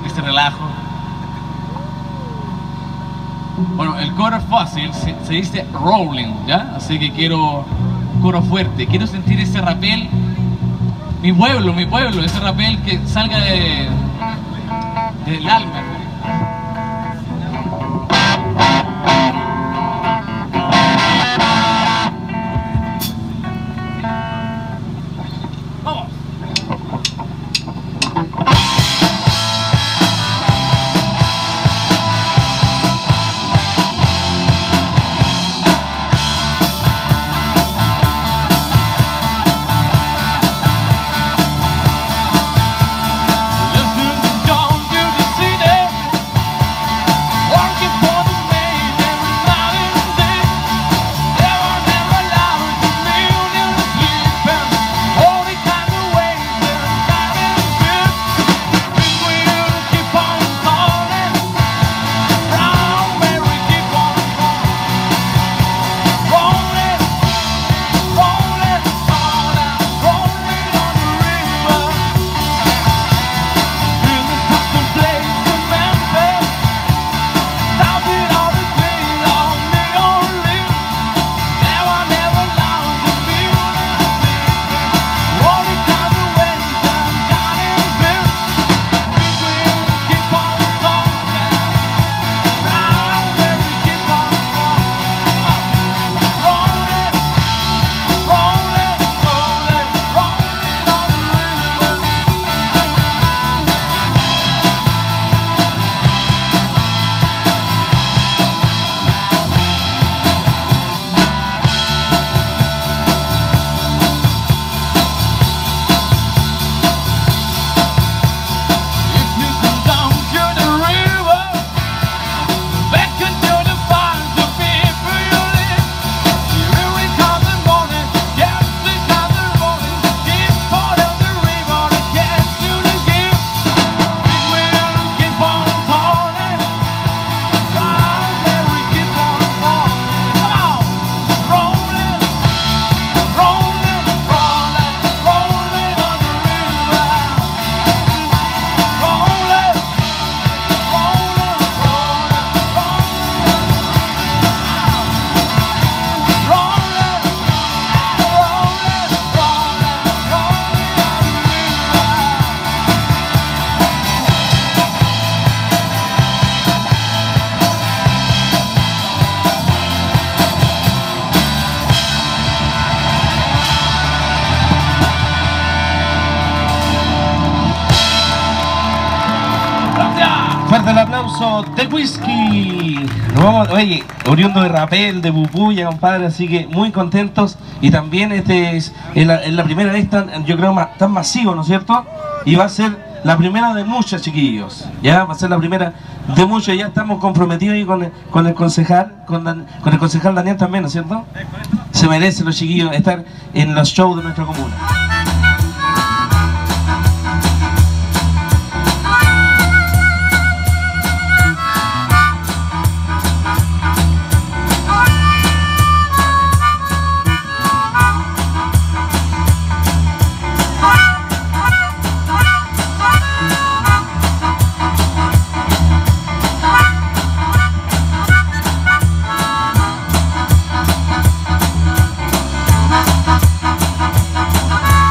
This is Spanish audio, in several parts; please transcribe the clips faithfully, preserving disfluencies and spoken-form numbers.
ese relajo. Bueno, el coro es fácil, se, se dice rolling, ¿ya? Así que quiero un coro fuerte, quiero sentir ese rapel, mi pueblo, mi pueblo, ese rapel que salga de, del alma. Fuerte el aplauso del whisky. Nos vamos, oye, oriundo de Rapel, de Bubuya, compadre, así que muy contentos. Y también este es, es, la, es la primera vez tan, yo creo, más, tan masivo, ¿no es cierto? Y va a ser la primera de muchos, chiquillos. Ya va a ser la primera de muchos. Ya estamos comprometidos ahí con el, con el concejal, con, Dan, con el concejal Daniel también, ¿no es cierto? Se merecen los chiquillos estar en los shows de nuestra comuna. Bye.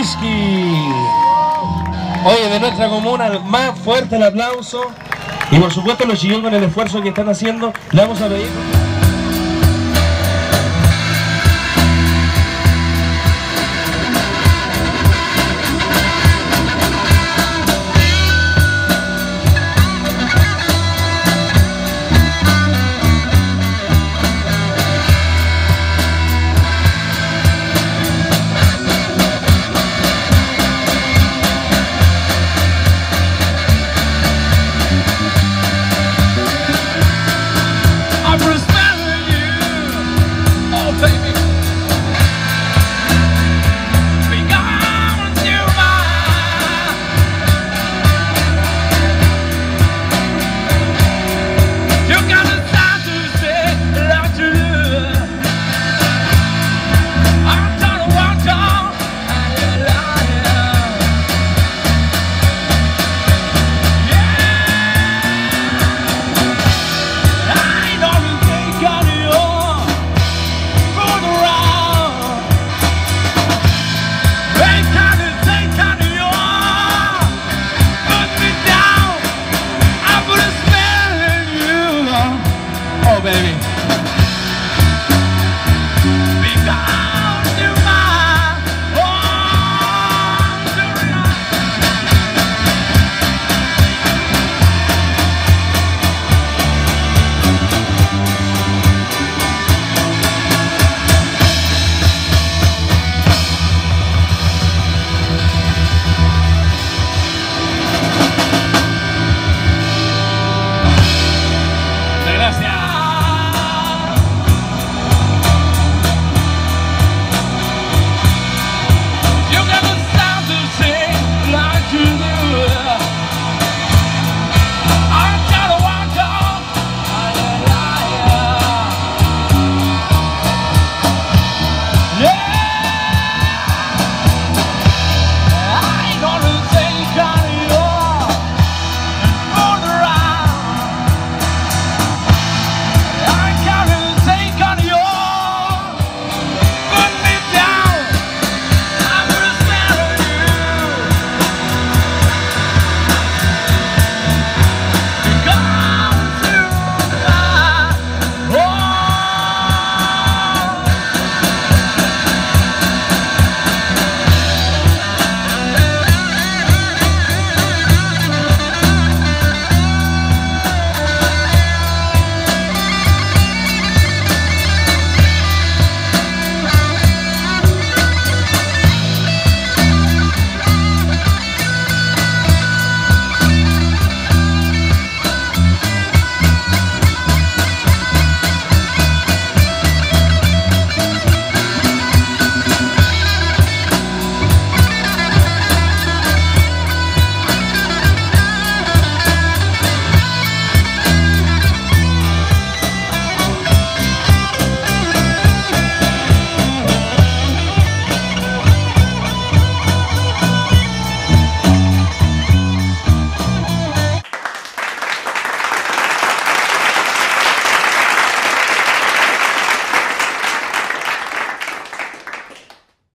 Whisky. Oye, de nuestra comuna, más fuerte el aplauso. Y por supuesto los chicos con el esfuerzo que están haciendo, le vamos a pedir...